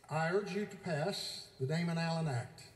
I urge you to pass the Damon Allen Act.